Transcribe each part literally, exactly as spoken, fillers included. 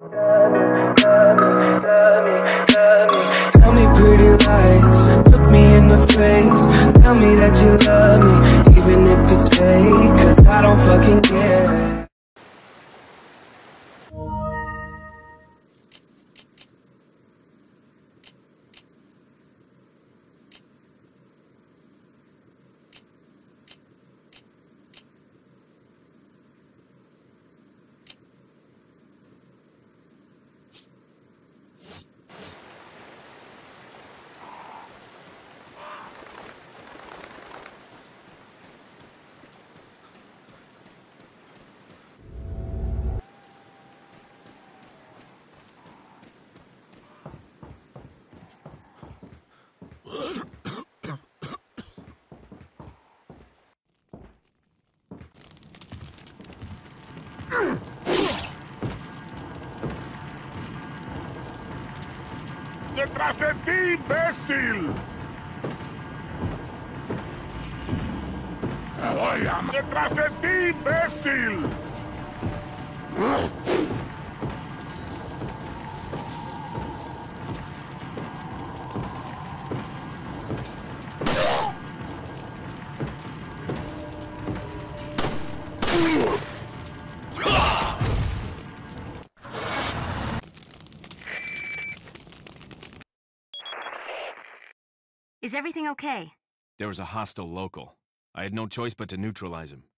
Tell me pretty lies, look me in the face. Tell me that you love me, even if it's fake. Cause I don't fucking care. ¡Detrás de ti, imbécil! ¡Me voy a... ¡Detrás de ti, imbécil! Is everything okay? There was a hostile local. I had no choice but to neutralize him.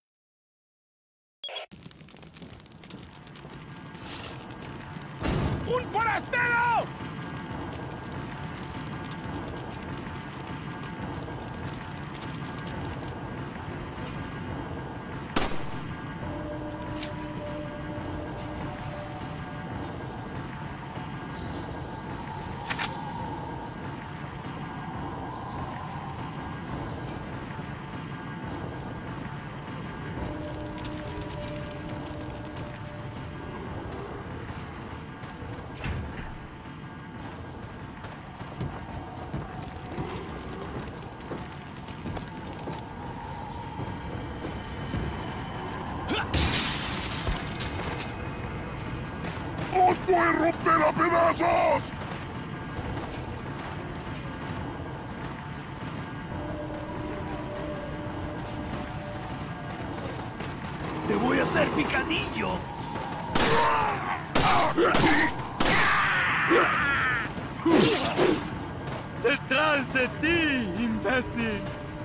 ¡Un forastero! ¡Os voy a romper a pedazos! ¡Te voy a hacer picadillo! ¡Detrás de ti, imbécil!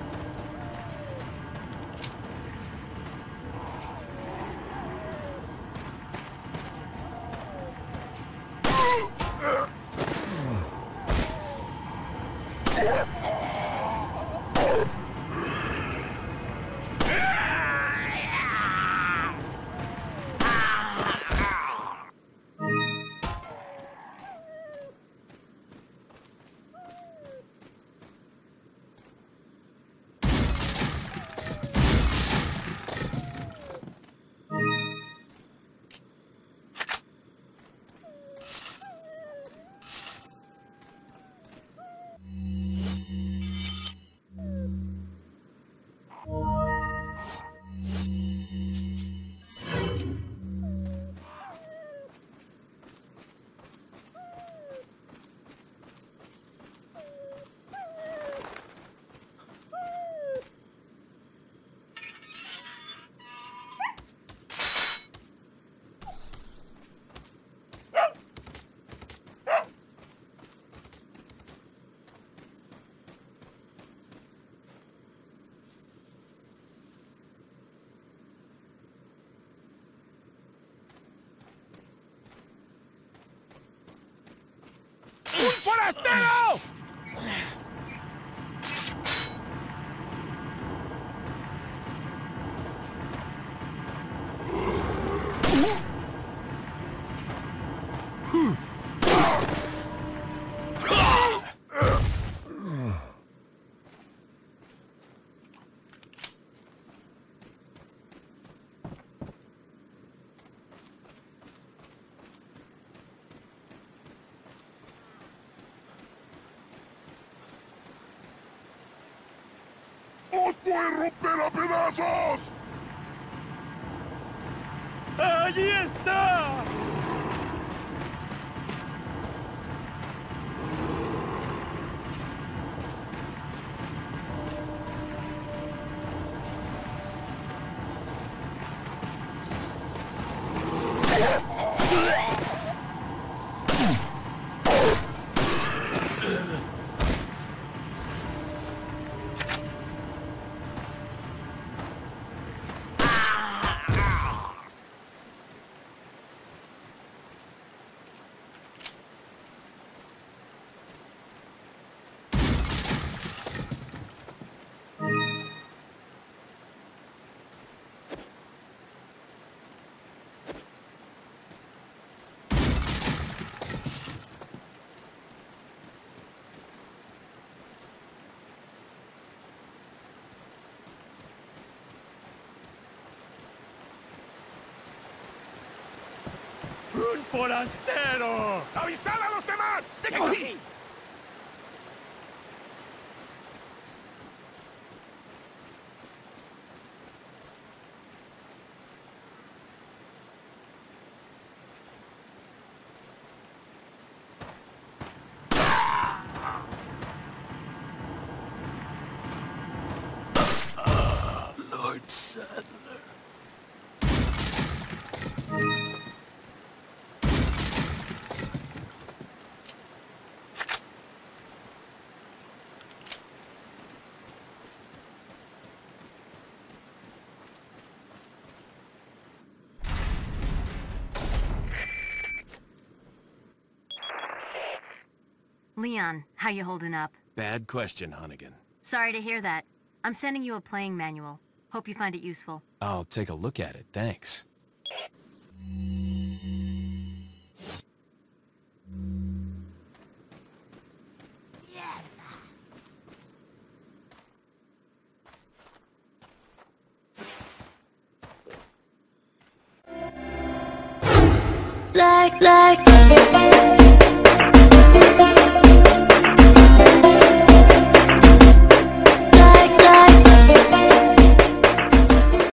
¡Un forastero! ¡Os voy a romper a pedazos! ¡Allí está! ¡Un forastero! ¡Avisad a los demás! ¡Tengo aquí! Lord Sadler. Leon, how you holding up? Bad question, Hunnigan. Sorry to hear that. I'm sending you a playing manual. Hope you find it useful. I'll take a look at it, thanks. Like, like